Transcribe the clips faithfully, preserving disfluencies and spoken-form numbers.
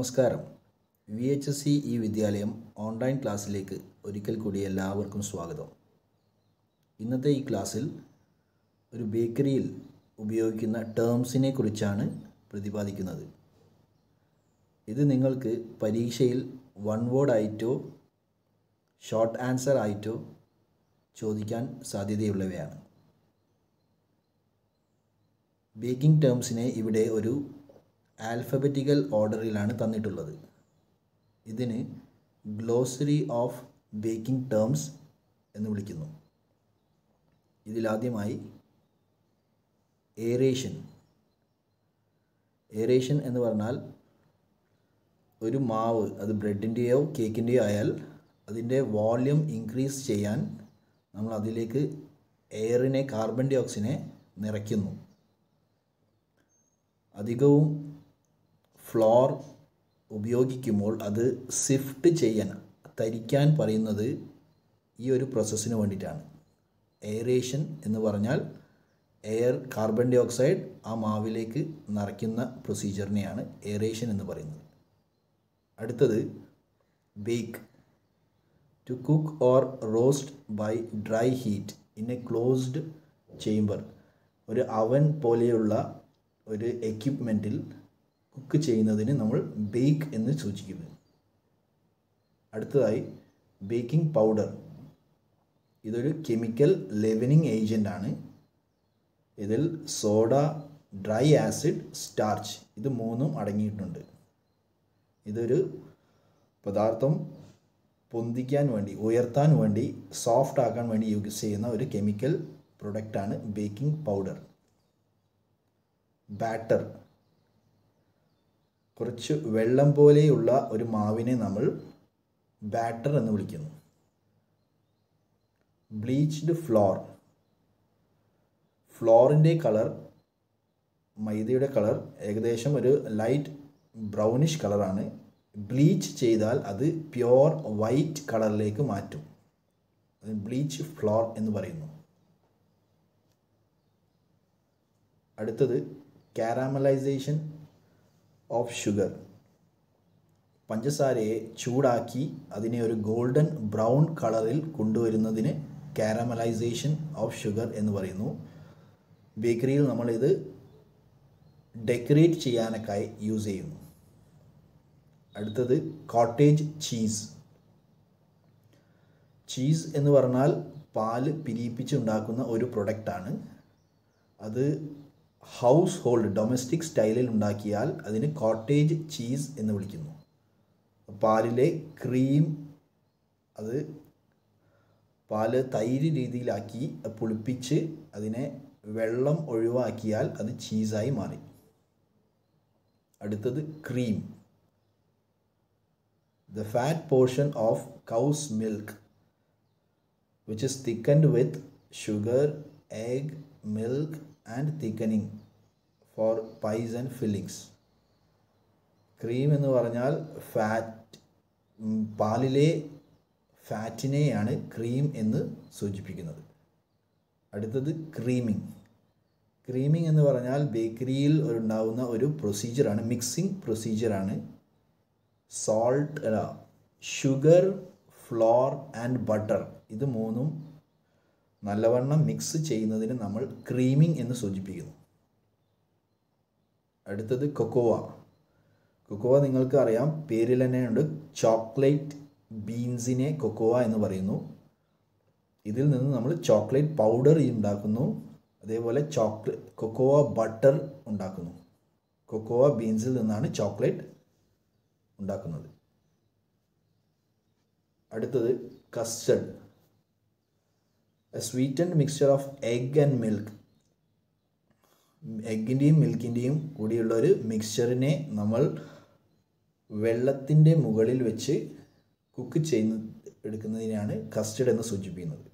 നമസ്കാരം. V H S C E വിദ്യാലയം online ക്ലാസ്സിലേക്ക് ഒരിക്കൽ കൂടി എല്ലാവർക്കും സ്വാഗതം. ഇന്നത്തെ ഈ ക്ലാസ്സിൽ ഒരു ബേക്കറിയിൽ ഉപയോഗിക്കുന്ന ടേംസിനെ കുറിച്ചാണ് പ്രതിപാദിക്കുന്നത്. ഇത് നിങ്ങൾക്ക് പരീക്ഷയിൽ വൺ വേർഡ് ആയിട്ടോ ഷോർട്ട് ആൻസർ ആയിട്ടോ ചോദിക്കാൻ സാധ്യതയുള്ളവയാണ്. ബേക്കിംഗ് ടേംസിനെ ഇവിടെ ഒരു ആൽഫബറ്റിക്കൽ ഓർഡറിലാണ് തന്നിട്ടുള്ളത്. ഇതിന് ഗ്ലോസറി ഓഫ് ബേക്കിംഗ് ടേംസ് എന്ന് വിളിക്കുന്നു. ഇതിലാദ്യമായി എയറേഷൻ. എയറേഷൻ എന്ന് പറഞ്ഞാൽ ഒരു മാവ്, അത് ബ്രെഡിൻ്റെയോ കേക്കിൻ്റെയോ ആയാൽ അതിൻ്റെ വോള്യൂം ഇൻക്രീസ് ചെയ്യാൻ നമ്മൾ അതിലേക്ക് എയറിനെ, കാർബൺ ഡൈ ഓക്സൈഡിനെ നിറയ്ക്കുന്നു. അധികവും ഫ്ലോർ ഉപയോഗിക്കുമ്പോൾ അത് സിഫ്റ്റ് ചെയ്യാൻ, തരിക്കാൻ പറയുന്നത് ഈ ഒരു പ്രോസസ്സിന് വേണ്ടിയിട്ടാണ്. എയറേഷൻ എന്ന് പറഞ്ഞാൽ എയർ, കാർബൺ ഡൈ ഓക്സൈഡ് ആ മാവിലേക്ക് നിറയ്ക്കുന്ന പ്രൊസീജിയറിനെയാണ് എയറേഷൻ എന്ന് പറയുന്നത്. അടുത്തത് bake. To cook or roast by dry heat in a closed chamber. ഒരു അവൻ പോലെയുള്ള ഒരു എക്യുപ്മെൻറ്റിൽ കുക്ക് ചെയ്യുന്നതിന് നമ്മൾ ബേക്ക് എന്ന് സൂചിക്കുന്നു. അടുത്തതായി ബേക്കിംഗ് പൗഡർ. ഇതൊരു കെമിക്കൽ ലെവനിങ് ഏജൻ്റാണ്. ഇതിൽ സോഡ, ഡ്രൈ ആസിഡ്, സ്റ്റാർച്ച് ഇത് മൂന്നും അടങ്ങിയിട്ടുണ്ട്. ഇതൊരു പദാർത്ഥം പൊന്തിക്കാൻ വേണ്ടി, ഉയർത്താൻ വേണ്ടി, സോഫ്റ്റ് ആക്കാൻ വേണ്ടി യൂസ് ചെയ്യുന്ന ഒരു കെമിക്കൽ പ്രൊഡക്റ്റാണ് ബേക്കിംഗ് പൗഡർ. ബാറ്റർ. കുറച്ച് വെള്ളം പോലെയുള്ള ഒരു മാവിനെ നമ്മൾ ബാറ്റർ എന്ന് വിളിക്കുന്നു. Bleached flour. ഫ്ലോറിൻ്റെ കളർ, മൈദയുടെ കളർ ഏകദേശം ഒരു ലൈറ്റ് ബ്രൗണിഷ് കളറാണ്. ബ്ലീച്ച് ചെയ്താൽ അത് പ്യോർ വൈറ്റ് കളറിലേക്ക് മാറ്റും. അത് ബ്ലീച്ച് ഫ്ലോർ എന്ന് പറയുന്നു. അടുത്തത് കാരമലൈസേഷൻ ഓഫ് ഷുഗർ. പഞ്ചസാരയെ ചൂടാക്കി അതിനെ ഒരു ഗോൾഡൻ ബ്രൗൺ കളറിൽ കൊണ്ടുവരുന്നതിന് കാരമലൈസേഷൻ ഓഫ് ഷുഗർ എന്ന് പറയുന്നു. ബേക്കറിയിൽ നമ്മളിത് ഡെക്കറേറ്റ് ചെയ്യാനൊക്കെയായി യൂസ് ചെയ്യുന്നു. അടുത്തത് കോട്ടേജ് ചീസ്. ചീസ് എന്ന് പറഞ്ഞാൽ പാല് പിരിയിപ്പിച്ചുണ്ടാക്കുന്ന ഒരു പ്രൊഡക്റ്റാണ്. അത് ഹൗസ് ഹോൾഡ്, ഡൊമസ്റ്റിക് സ്റ്റൈലിൽ ഉണ്ടാക്കിയാൽ അതിന് കോട്ടേജ് ചീസ് എന്ന് വിളിക്കുന്നു. പാലിലെ ക്രീം, അത് പാല് തൈര് രീതിയിലാക്കി പുളിപ്പിച്ച് അതിനെ വെള്ളം ഒഴിവാക്കിയാൽ അത് ചീസായി മാറി. അടുത്തത് cream. The fat portion of cow's milk which is thickened with sugar, egg, milk and thickening for pies and fillings. Cream എന്ന് പറഞ്ഞാൽ ഫാറ്റ്, പാലിലെ ഫാറ്റിനെയാണ് ക്രീം എന്ന് സൂചിപ്പിക്കുന്നത്. അടുത്തത് ക്രീമിങ്. ക്രീമിങ് എന്ന് പറഞ്ഞാൽ ബേക്കറിയിൽ ഉണ്ടാകുന്ന ഒരു പ്രൊസീജിയറാണ്, മിക്സിംഗ് പ്രൊസീജിയറാണ്. സോൾട്ട് അല്ല ഷുഗർ, ഫ്ലോർ ആൻഡ് ബട്ടർ ഇത് മൂന്നും നല്ലവണ്ണം മിക്സ് ചെയ്യുന്നതിന് നമ്മൾ ക്രീമിംഗ് എന്ന് സൂചിപ്പിക്കുന്നു. അടുത്തത് കൊക്കോവ. കൊക്കോവ നിങ്ങൾക്ക് അറിയാം, പേരിൽ തന്നെയുണ്ട്. ചോക്ലേറ്റ് ബീൻസിനെ കൊക്കോവ എന്ന് പറയുന്നു. ഇതിൽ നിന്ന് നമ്മൾ ചോക്ലേറ്റ് പൗഡർ ഉണ്ടാക്കുന്നു. അതേപോലെ ചോക്ലേ കൊക്കോവ ബട്ടർ ഉണ്ടാക്കുന്നു. കൊക്കോവ ബീൻസിൽ നിന്നാണ് ചോക്ലേറ്റ് ഉണ്ടാക്കുന്നത്. അടുത്തത് custard. A sweetened mixture of egg and milk. എഗ്ഗിൻ്റെയും മിൽക്കിൻ്റെയും കൂടിയുള്ള ഒരു മിക്സ്ചറിനെ നമ്മൾ വെള്ളത്തിൻ്റെ മുകളിൽ വെച്ച് കുക്ക് ചെയ്യുന്ന എടുക്കുന്നതിനാണ് കസ്റ്റർഡ് എന്ന് സൂചിപ്പിക്കുന്നത്.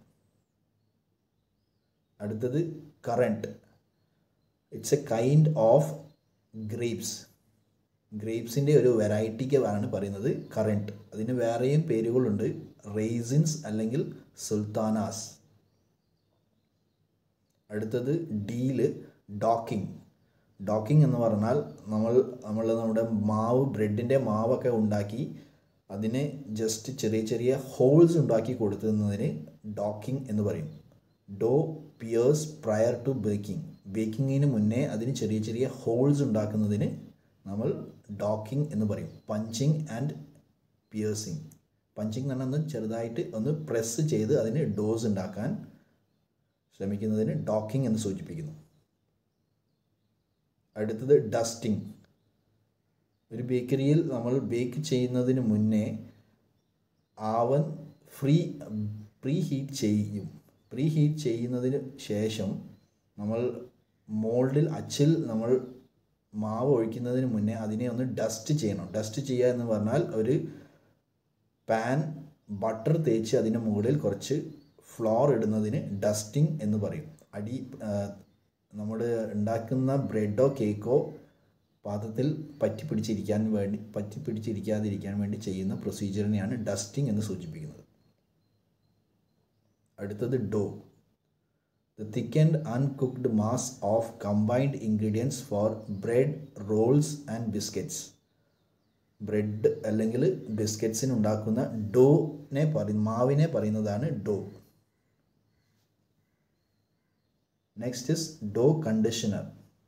അടുത്തത് currant. It's a kind of grapes. ഗ്രേപ്സിൻ്റെ ഒരു വെറൈറ്റിക്ക് ആണ് പറയുന്നത് കറണ്ട്. അതിന് വേറെയും പേരുകളുണ്ട്, റെയ്സിൻസ് അല്ലെങ്കിൽ സുൽത്താനാസ്. അടുത്തത് ഡീല്, ഡോക്കിംഗ്. ഡോക്കിംഗ് എന്ന് പറഞ്ഞാൽ നമ്മൾ നമ്മൾ നമ്മുടെ മാവ് ബ്രെഡിൻ്റെ മാവൊക്കെ ഉണ്ടാക്കി അതിന് ജസ്റ്റ് ചെറിയ ചെറിയ ഹോൾസ് ഉണ്ടാക്കി കൊടുക്കുന്നതിന് ഡോക്കിംഗ് എന്ന് പറയും. Dough pierce prior to baking. ബേക്കിങ്ങിന് മുന്നേ അതിന് ചെറിയ ചെറിയ ഹോൾസ് ഉണ്ടാക്കുന്നതിന് നമ്മൾ ഡോക്കിംഗ് എന്ന് പറയും. Punching and piercing. പഞ്ചിങ് എന്ന് പറഞ്ഞാൽ ഒന്ന് ചെറുതായിട്ട് ഒന്ന് പ്രസ് ചെയ്ത് അതിന് ഡോസ് ഉണ്ടാക്കാൻ ശ്രമിക്കുന്നതിന് ഡോക്കിംഗ് എന്ന് സൂചിപ്പിക്കുന്നു. അടുത്തത് ഡസ്റ്റിംഗ്. ഒരു ബേക്കറിയിൽ നമ്മൾ ബേക്ക് ചെയ്യുന്നതിന് മുന്നേ ആവൻ ഫ്രീ പ്രീ ഹീറ്റ് ചെയ്യും. പ്രീ ഹീറ്റ് ചെയ്യുന്നതിന് ശേഷം നമ്മൾ മോൾഡിൽ അച്ചിൽ നമ്മൾ മാവ് ഒഴിക്കുന്നതിന് മുന്നേ അതിനെ ഒന്ന് ഡസ്റ്റ് ചെയ്യണം. ഡസ്റ്റ് ചെയ്യുക എന്ന് പറഞ്ഞാൽ ഒരു പാൻ ബട്ടർ തേച്ച് അതിൻ്റെ മുകളിൽ കുറച്ച് ഫ്ലോർ ഇടുന്നതിന് ഡസ്റ്റിംഗ് എന്ന് പറയും. അടി നമ്മൾ ഉണ്ടാക്കുന്ന ബ്രെഡോ കേക്കോ പാത്രത്തിൽ പറ്റി പിടിച്ചിരിക്കാൻ വേണ്ടി പറ്റി പിടിച്ചിരിക്കാതിരിക്കാൻ വേണ്ടി ചെയ്യുന്ന പ്രൊസീജിയറിനെയാണ് ഡസ്റ്റിംഗ് എന്ന് സൂചിപ്പിക്കുന്നത്. അടുത്തത് dough. The thickened uncooked mass of combined ingredients for bread, rolls and biscuits. Bread അല്ലെങ്കിൽ ബിസ്ക്കറ്റ്സിന് ഉണ്ടാക്കുന്ന ഡോനെ പറയും മാവിനെ പറയുന്നതാണ് dough. Next is dough conditioner.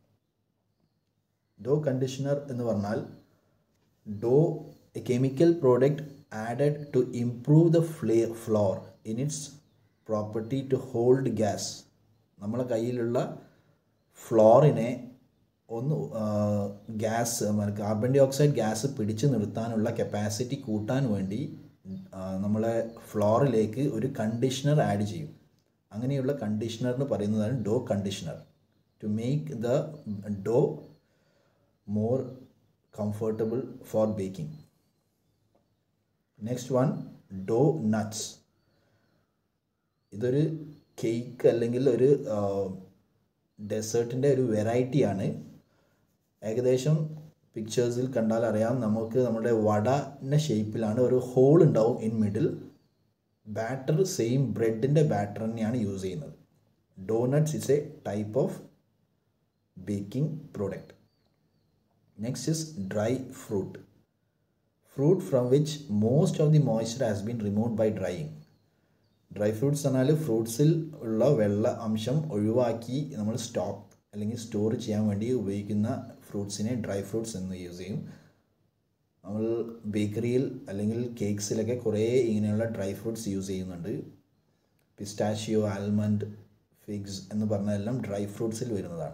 Dough conditioner എന്ന് പറഞ്ഞാൽ dough a chemical product added to improve the ഫ്ലേ flour in its property to hold gas. നമ്മളെ കയ്യിലുള്ള ഫ്ലോറിനെ ഒന്ന് gas carbon dioxide gas പിടിച്ചു നിർത്താനുള്ള കപ്പാസിറ്റി കൂട്ടാൻ വേണ്ടി നമ്മളെ ഫ്ലോറിലേക്ക് ഒരു കണ്ടീഷണർ ആഡ് ചെയ്യും. അങ്ങനെയുള്ള കണ്ടീഷണറിന് പറയുന്നതാണ് dough conditioner. To make the dough more comfortable for baking. Next one doughnuts. ഇതൊരു കേക്ക് അല്ലെങ്കിൽ ഒരു ഡെസേർട്ടിൻ്റെ ഒരു വെറൈറ്റിയാണ്. ഏകദേശം പിക്ചേഴ്സിൽ കണ്ടാൽ അറിയാം, നമുക്ക് നമ്മുടെ വടൻ്റെ ഷേപ്പിലാണ് ഒരു ഹോൾ ഉണ്ടാവും ഇൻ മിഡിൽ. ബാറ്റർ സെയിം ബ്രെഡിൻ്റെ ബാറ്റർ തന്നെയാണ് യൂസ് ചെയ്യുന്നത്. Doughnuts is a type of baking product. Next is dry fruit. Fruit from which most of the moisture has been removed by drying. Dry fruits എന്നാൽ ഫ്രൂട്ട്സിൽ ഉള്ള വെള്ള അംശം ഒഴിവാക്കി നമ്മൾ സ്റ്റോക്ക് അല്ലെങ്കിൽ സ്റ്റോർ ചെയ്യാൻ വേണ്ടി ഉപയോഗിക്കുന്ന ഫ്രൂട്ട്സിനെ ഡ്രൈ ഫ്രൂട്ട്സ് എന്ന് യൂസ് ചെയ്യും. നമ്മൾ ബേക്കറിയിൽ അല്ലെങ്കിൽ കേക്ക്സിലൊക്കെ കുറേ ഇങ്ങനെയുള്ള ഡ്രൈ ഫ്രൂട്ട്സ് യൂസ് ചെയ്യുന്നുണ്ട്. പിസ്റ്റാഷിയോ, ആൽമണ്ട്, ഫിഗ്സ് എന്ന് പറഞ്ഞതെല്ലാം ഡ്രൈ ഫ്രൂട്ട്സിൽ വരുന്നതാണ്.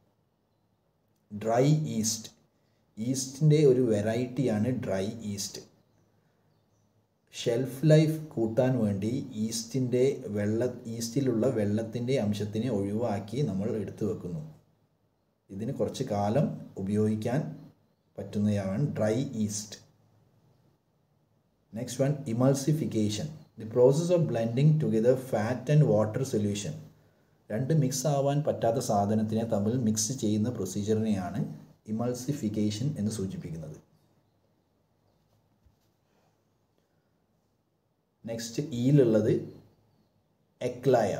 Dry east. ഈസ്റ്റിൻ്റെ ഒരു വെറൈറ്റിയാണ് ഡ്രൈ ഈസ്റ്റ്. ഷെൽഫ് ലൈഫ് കൂട്ടാൻ വേണ്ടി ഈസ്റ്റിൻ്റെ വെള്ള ഈസ്റ്റിലുള്ള വെള്ളത്തിൻ്റെ അംശത്തിനെ ഒഴിവാക്കി നമ്മൾ എടുത്തു വെക്കുന്നു. ഇതിന് കുറച്ച് കാലം ഉപയോഗിക്കാൻ പറ്റുന്നതാണ് dry yeast. Next one emulsification. The process of blending together fat and water solution. രണ്ട് മിക്സ് ആവാൻ പറ്റാത്ത സാധനത്തിനെ തമ്മിൽ മിക്സ് ചെയ്യുന്ന പ്രൊസീജിയറിനെയാണ് ഇമൾസിഫിക്കേഷൻ എന്ന് സൂചിപ്പിക്കുന്നത്. നെക്സ്റ്റ് ഈയിലുള്ളത് eclair.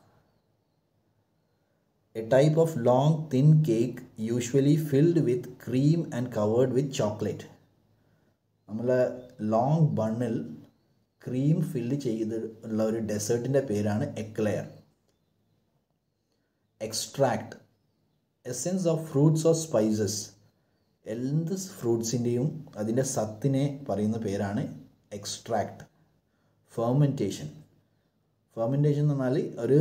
A type of long thin cake usually filled with cream and covered with chocolate. നമ്മൾ ലോങ് ബണ്ണിൽ ക്രീം ഫില്ല് ചെയ്തുള്ള ഒരു ഡെസേർട്ടിൻ്റെ പേരാണ് eclair. Extract. Essence of fruits or spices. എന്ത് ഫ്രൂട്ട്സിൻ്റെയും അതിൻ്റെ സത്തിനെ പറയുന്ന പേരാണ് എക്സ്ട്രാക്ട്. ഫെർമെൻറ്റേഷൻ. ഫെർമെൻറ്റേഷൻ എന്ന് പറഞ്ഞാൽ ഒരു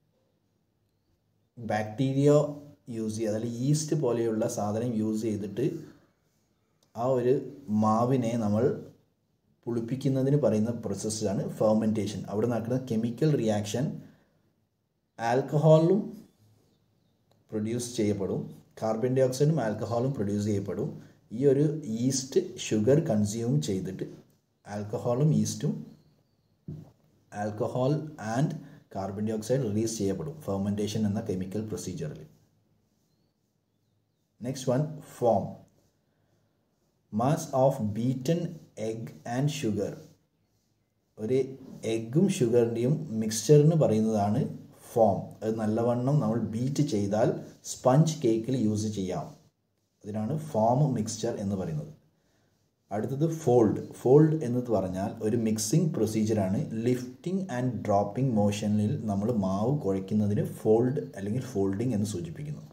ബാക്ടീരിയ യൂസ് ചെയ്യുക, അതായത് ഈസ്റ്റ് പോലെയുള്ള സാധനം യൂസ് ചെയ്തിട്ട് ആ ഒരു മാവിനെ നമ്മൾ പുളിപ്പിക്കുന്നതിന് പറയുന്ന പ്രോസസ്സാണ് ഫെർമെൻറ്റേഷൻ. അവിടെ നടക്കുന്ന കെമിക്കൽ റിയാക്ഷൻ ആൽക്കഹോളും പ്രൊഡ്യൂസ് ചെയ്യപ്പെടും, കാർബൺ ഡൈ ഓക്സൈഡും ആൽക്കഹോളും പ്രൊഡ്യൂസ് ചെയ്യപ്പെടും. ഈ ഒരു ഈസ്റ്റ് ഷുഗർ കൺസ്യൂം ചെയ്തിട്ട് ആൽക്കഹോളും ഈസ്റ്റും alcohol and carbon dioxide release ചെയ്യപ്പെടും ഫെർമെൻറ്റേഷൻ എന്ന കെമിക്കൽ പ്രൊസീജിയറിൽ. Next one foam. Mass of beaten egg and sugar. ഒരു എഗ്ഗും ഷുഗറിൻ്റെയും മിക്സ്ചറിന് പറയുന്നതാണ് ഫോം, അത് നല്ലവണ്ണം നമ്മൾ ബീറ്റ് ചെയ്താൽ സ്പഞ്ച് കേക്കിൽ യൂസ് ചെയ്യാം. അതിനാണ് ഫോം മിക്സ്ചർ എന്ന് പറയുന്നത്. അടുത്തത് ഫോൾഡ്. ഫോൾഡ് എന്ന് പറഞ്ഞാൽ ഒരു മിക്സിംഗ് പ്രൊസീജിയറാണ്. ലിഫ്റ്റിംഗ് ആൻഡ് ഡ്രോപ്പിംഗ് മോഷനിൽ നമ്മൾ മാവ് കുഴയ്ക്കുന്നതിന് ഫോൾഡ് അല്ലെങ്കിൽ ഫോൾഡിംഗ് എന്ന് സൂചിപ്പിക്കുന്നു.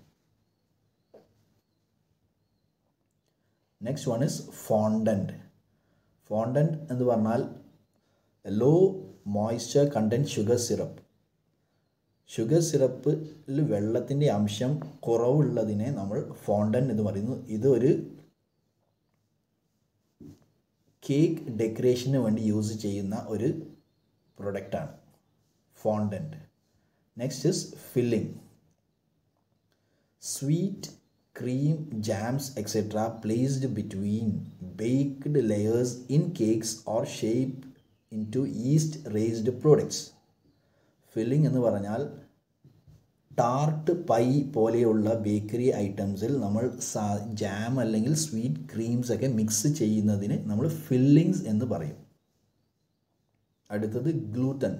Next one is fondant. Fondant എന്ന് പറഞ്ഞാൽ low moisture content sugar syrup. Sugar സിറപ്പിൽ വെള്ളത്തിൻ്റെ അംശം കുറവുള്ളതിനെ നമ്മൾ ഫോണ്ടൻറ്റ് എന്ന് പറയുന്നു. ഇത് ഒരു കേക്ക് ഡെക്കറേഷന് വേണ്ടി യൂസ് ചെയ്യുന്ന ഒരു പ്രൊഡക്റ്റാണ് fondant. Next is filling. Sweet, cream, jams, et cetera placed between baked layers in cakes or shaped into yeast raised products. Filling എന്ന് പറഞ്ഞാൽ ടാർട്ട് പൈ പോലെയുള്ള ബേക്കറി ഐറ്റംസിൽ നമ്മൾ ജാം അല്ലെങ്കിൽ സ്വീറ്റ് ക്രീംസ് ഒക്കെ മിക്സ് ചെയ്യുന്നതിന് നമ്മൾ ഫില്ലിങ്സ് എന്ന് പറയും. അടുത്തത് ഗ്ലൂട്ടൻ.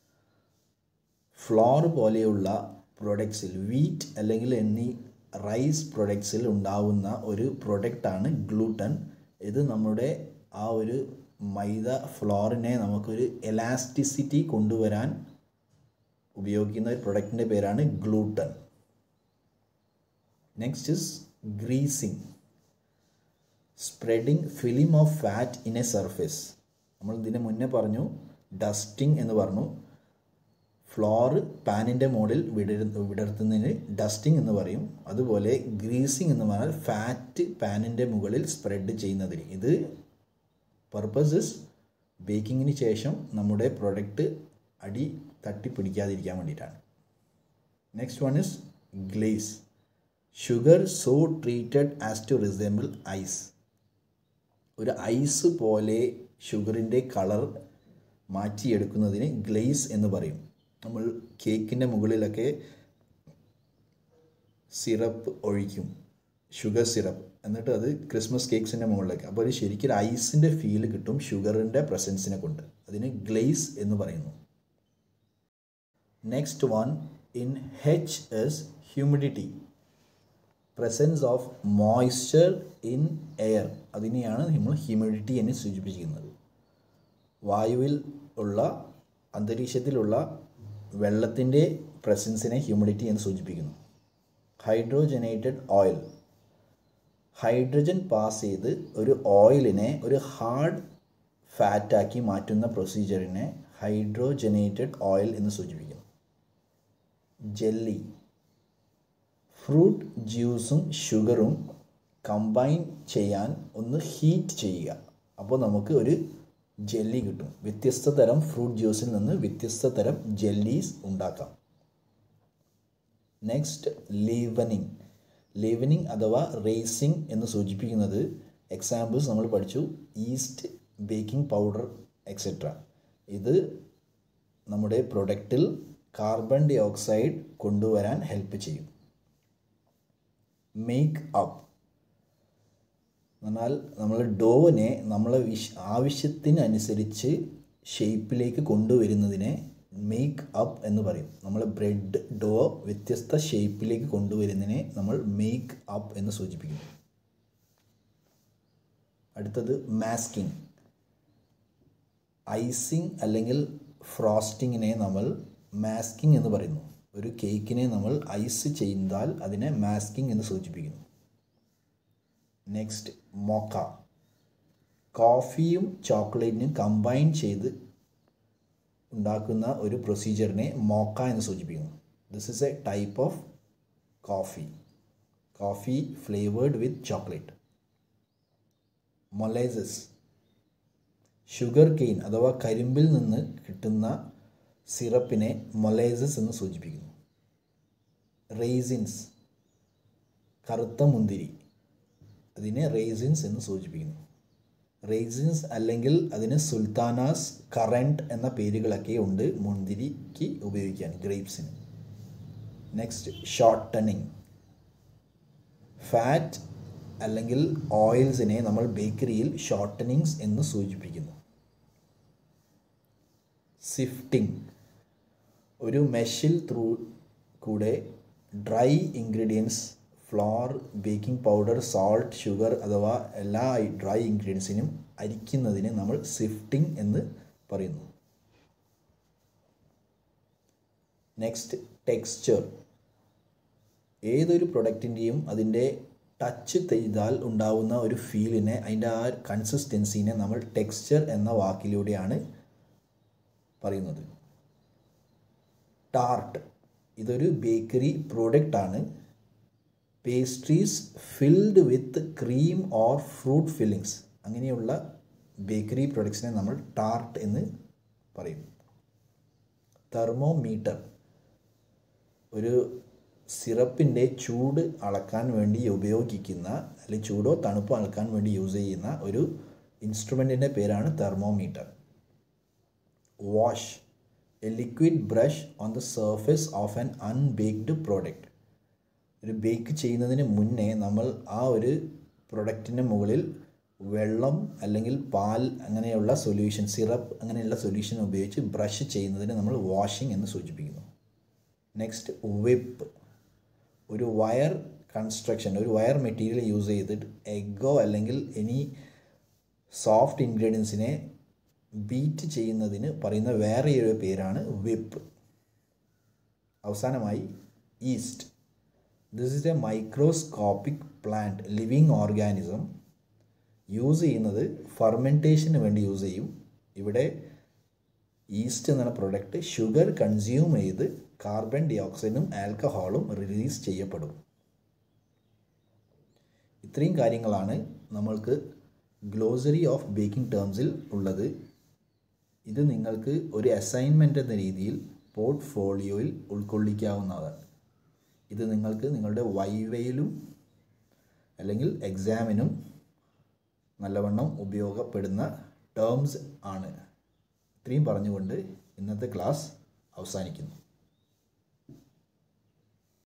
ഫ്ലോർ പോലെയുള്ള പ്രൊഡക്ട്സിൽ, വീറ്റ് അല്ലെങ്കിൽ എന്നീ റൈസ് പ്രൊഡക്ട്സിൽ ഉണ്ടാവുന്ന ഒരു പ്രൊഡക്റ്റാണ് ഗ്ലൂട്ടൻ. ഇത് നമ്മുടെ ആ ഒരു മൈദ ഫ്ലോറിനെ നമുക്കൊരു എലാസ്റ്റിസിറ്റി കൊണ്ടുവരാൻ ഉപയോഗിക്കുന്ന ഒരു പ്രൊഡക്റ്റിൻ്റെ പേരാണ് gluten. Next is greasing. Spreading film of fat in a surface. നമ്മൾ ഇതിന് മുന്നേ പറഞ്ഞു ഡസ്റ്റിംഗ് എന്ന് പറഞ്ഞു. ഫ്ലോർ പാനിൻ്റെ മുകളിൽ വിടരു വിടർത്തുന്നതിന് ഡസ്റ്റിംഗ് എന്ന് പറയും. അതുപോലെ ഗ്രീസിങ് എന്ന് പറഞ്ഞാൽ ഫാറ്റ് പാനിൻ്റെ മുകളിൽ സ്പ്രെഡ് ചെയ്യുന്നതിന്. ഇത് പർപ്പസ് ഇസ് ബേക്കിങ്ങിന് ശേഷം നമ്മുടെ പ്രൊഡക്റ്റ് അടി തട്ടിപ്പിടിക്കാതിരിക്കാൻ വേണ്ടിയിട്ടാണ്. Next one is glaze. Sugar so treated as to resemble ice. ഒരു ഐസ് പോലെ ഷുഗറിൻ്റെ കളർ മാറ്റിയെടുക്കുന്നതിന് ഗ്ലേസ് എന്ന് പറയും. നമ്മൾ കേക്കിൻ്റെ മുകളിലൊക്കെ സിറപ്പ് ഒഴിക്കും, ഷുഗർ സിറപ്പ്, എന്നിട്ട് അത് ക്രിസ്മസ് കേക്ക്സിൻ്റെ മുകളിലേക്ക്. അപ്പോൾ അത് ശരിക്കും ഐസിൻ്റെ ഫീൽ കിട്ടും ഷുഗറിൻ്റെ പ്രസൻസിനെ കൊണ്ട്. അതിന് ഗ്ലേസ് എന്ന് പറയുന്നു. Next one in H is humidity. Presence of moisture in air. അതിനെയാണ് നമ്മൾ ഹ്യൂമിഡിറ്റി എന്ന് സൂചിപ്പിക്കുന്നത്. വായുവിൽ ഉള്ള, അന്തരീക്ഷത്തിലുള്ള വെള്ളത്തിൻ്റെ പ്രസൻസിനെ ഹ്യൂമിഡിറ്റി എന്ന് സൂചിപ്പിക്കുന്നു. Hydrogenated oil. ഹൈഡ്രജൻ പാസ് ചെയ്ത് ഒരു ഓയിലിനെ ഒരു ഹാർഡ് ഫാറ്റാക്കി മാറ്റുന്ന പ്രൊസീജിയറിനെ ഹൈഡ്രോജനേറ്റഡ് ഓയിൽ എന്ന് സൂചിപ്പിക്കുന്നു. ജെല്ലി. ഫ്രൂട്ട് ജ്യൂസും ഷുഗറും കമ്പൈൻ ചെയ്യാൻ ഒന്ന് ഹീറ്റ് ചെയ്യുക. അപ്പോൾ നമുക്ക് ഒരു ജെല്ലി കിട്ടും. വ്യത്യസ്ത തരം ഫ്രൂട്ട് ജ്യൂസിൽ നിന്ന് വ്യത്യസ്ത തരം ജെല്ലീസ് ഉണ്ടാക്കാം. നെക്സ്റ്റ് ലീവനിങ്. ലീവനിങ് അഥവാ റേസിംഗ് എന്ന് സൂചിപ്പിക്കുന്നത് എക്സാമ്പിൾസ് നമ്മൾ പഠിച്ചു. Yeast, baking powder etcetera. ഇത് നമ്മുടെ പ്രൊഡക്റ്റിൽ കാർബൺ ഡൈ ഓക്സൈഡ് കൊണ്ടുവരാൻ ഹെൽപ്പ് ചെയ്യും. മേക്ക് അപ്പ് എന്നാൽ നമ്മൾ ഡോവിനെ നമ്മളെ വിശ് ആവശ്യത്തിനനുസരിച്ച് ഷേപ്പിലേക്ക് കൊണ്ടുവരുന്നതിനെ മേക്ക് അപ്പ് എന്ന് പറയും. നമ്മൾ ബ്രെഡ് ഡോ വ്യത്യസ്ത ഷേപ്പിലേക്ക് കൊണ്ടുവരുന്നതിനെ നമ്മൾ മേക്ക് അപ്പ് എന്ന് സൂചിപ്പിക്കുന്നു. അടുത്തത് മാസ്കിംഗ്. ഐസിങ് അല്ലെങ്കിൽ ഫ്രോസ്റ്റിങ്ങിനെ നമ്മൾ മാസ്കിംഗ് എന്ന് പറയുന്നു. ഒരു കേക്കിനെ നമ്മൾ ഐസ് ചെയ്താൽ അതിനെ മാസ്കിംഗ് എന്ന് സൂചിപ്പിക്കുന്നു. നെക്സ്റ്റ് മോക്ക. കോഫിയും ചോക്ലേറ്റിനും കമ്പൈൻ ചെയ്ത് ഉണ്ടാക്കുന്ന ഒരു പ്രൊസീജിയറിനെ മോക്ക എന്ന് സൂചിപ്പിക്കുന്നു. This is a type of coffee. Coffee flavoured with chocolate. Molasses. Sugar cane അഥവാ കരിമ്പിൽ നിന്ന് കിട്ടുന്ന സിറപ്പിനെ മൊലേസസ് എന്ന് സൂചിപ്പിക്കുന്നു. റെയ്സിൻസ്. കറുത്ത മുന്തിരി, അതിനെ റെയ്സിൻസ് എന്ന് സൂചിപ്പിക്കുന്നു. റെയ്സിൻസ് അല്ലെങ്കിൽ അതിന് സുൽത്താനാസ്, കറൻറ്റ് എന്ന പേരുകളൊക്കെ ഉണ്ട് മുന്തിരിക്ക് ഉപയോഗിക്കാൻ, ഗ്രേപ്സിന്. Next shortening. ഫാറ്റ് അല്ലെങ്കിൽ ഓയിൽസിനെ നമ്മൾ ബേക്കറിയിൽ ഷോർട്ടനിങ്സ് എന്ന് സൂചിപ്പിക്കുന്നു. സിഫ്റ്റിംഗ്. ഒരു മെഷിൽ ത്രൂ കൂടെ dry ingredients flour, baking powder, salt, sugar അഥവാ എല്ലാ ഡ്രൈ ഇൻഗ്രീഡിയൻസിനും അരിക്കുന്നതിന് നമ്മൾ സിഫ്റ്റിംഗ് എന്ന് പറയുന്നു. Next, texture. ഏതൊരു പ്രൊഡക്റ്റിൻ്റെയും അതിൻ്റെ ടച്ച് ചെയ്താൽ ഉണ്ടാവുന്ന ഒരു ഫീലിനെ, അതിൻ്റെ ആ കൺസിസ്റ്റൻസിനെ നമ്മൾ ടെക്സ്ചർ എന്ന വാക്കിലൂടെയാണ് പറയുന്നത്. ടാർട്ട് ഇതൊരു ബേക്കറി പ്രോഡക്റ്റാണ്. Pastries filled with cream or fruit fillings, അങ്ങനെയുള്ള ബേക്കറി പ്രോഡക്ട്സിനെ നമ്മൾ ടാർട്ട് എന്ന് പറയും. തെർമോമീറ്റർ ഒരു സിറപ്പിൻ്റെ ചൂട് അളക്കാൻ വേണ്ടി ഉപയോഗിക്കുന്ന, അല്ലെങ്കിൽ ചൂടോ തണുപ്പോ അളക്കാൻ വേണ്ടി യൂസ് ചെയ്യുന്ന ഒരു ഇൻസ്ട്രുമെൻറ്റിൻ്റെ പേരാണ് thermometer. Wash a liquid brush on the surface of an unbaked product. ഒരു ബേക്ക് ചെയ്യുന്നതിന് മുന്നേ നമ്മൾ ആ ഒരു പ്രൊഡക്റ്റിൻ്റെ മുകളിൽ വെള്ളം അല്ലെങ്കിൽ പാൽ അങ്ങനെയുള്ള സൊല്യൂഷൻ, സിറപ്പ് അങ്ങനെയുള്ള സൊല്യൂഷൻ ഉപയോഗിച്ച് ബ്രഷ് ചെയ്യുന്നതിന് നമ്മൾ വാഷിംഗ് എന്ന് സൂചിപ്പിക്കുന്നു. Next, whip. ഒരു വയർ കൺസ്ട്രക്ഷൻ, ഒരു വയർ മെറ്റീരിയൽ യൂസ് ചെയ്തിട്ട് എഗ്ഗോ അല്ലെങ്കിൽ എനി സോഫ്റ്റ് ഇൻഗ്രീഡിയൻസിനെ ബീറ്റ് ചെയ്യുന്നതിന് പറയുന്ന വേറെ ഒരു പേരാണ് വിപ്പ്. അവസാനമായി, yeast. This is a microscopic plant living organism. Use ചെയ്യുന്നത് ഫെർമെൻറ്റേഷന് വേണ്ടി യൂസ് ചെയ്യും. ഇവിടെ ഈസ്റ്റ് എന്ന പ്രൊഡക്റ്റ് ഷുഗർ കൺസ്യൂം ചെയ്ത് കാർബൺ ഡൈ ഓക്സൈഡും ആൽക്കഹോളും റിലീസ് ചെയ്യപ്പെടും. ഇത്രയും കാര്യങ്ങളാണ് നമ്മൾക്ക് ഗ്ലോസറി ഓഫ് ബേക്കിംഗ് ടേംസിൽ ഉള്ളത്. ഇത് നിങ്ങൾക്ക് ഒരു അസൈൻമെൻ്റ് എന്ന രീതിയിൽ പോർട്ട്ഫോളിയോയിൽ ഉൾക്കൊള്ളിക്കാവുന്നതാണ്. ഇത് നിങ്ങൾക്ക് നിങ്ങളുടെ വൈവയിലും അല്ലെങ്കിൽ എക്സാമിനും നല്ലവണ്ണം ഉപയോഗപ്പെടുന്ന ടേംസ് ആണ്. ഇത്രയും പറഞ്ഞുകൊണ്ട് ഇന്നത്തെ ക്ലാസ് അവസാനിക്കുന്നു.